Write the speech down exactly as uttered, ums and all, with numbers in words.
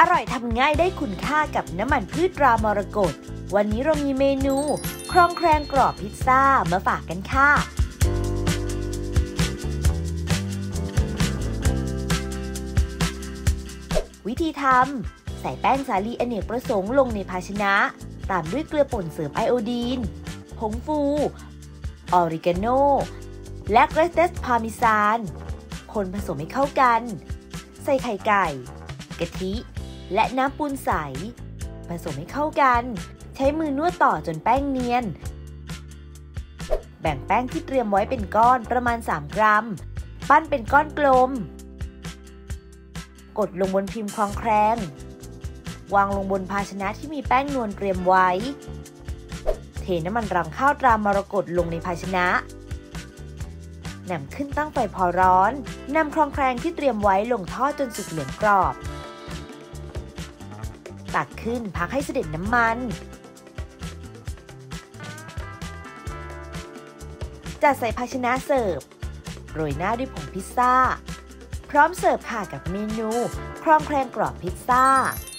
ร่อยทำง่ายได้คุณค่ากับน้ำมันพืชตรามรกตวันนี้เรามีเมนูครองแครงกรอบพิซซ่ามาฝากกันค่ะวิธีทำใส่แป้งสาลีอเนกประสงค์ลงในภาชนะตามด้วยเกลือป่นเสริมไอโอดีนผงฟูออริกาโนและเกรเตสพาร์เมซานคนผสมให้เข้ากันใส่ไข่ไก่กะทิและน้ำปูนใสผสมให้เข้ากันใช้มือนวดต่อจนแป้งเนียนแบ่งแป้งที่เตรียมไว้เป็นก้อนประมาณสามกรัมปั้นเป็นก้อนกลมกดลงบนพิมพ์คลองแครงวางลงบนภาชนะที่มีแป้งนวลเตรียมไว้เทน้ำมันรำข้าวตรามรกตลงในภาชนะนำขึ้นตั้งไฟพอร้อนนำคลองแครงที่เตรียมไว้ลงทอดจนสุกเหลืองกรอบตักขึ้นพักให้เสด็จน้ำมันจัดใส่ภาชนะเสิร์ฟโรยหน้าด้วยผงพิซซ่าพร้อมเสิร์ฟค่ะกับเมนูครองแครงกรอบพิซซ่า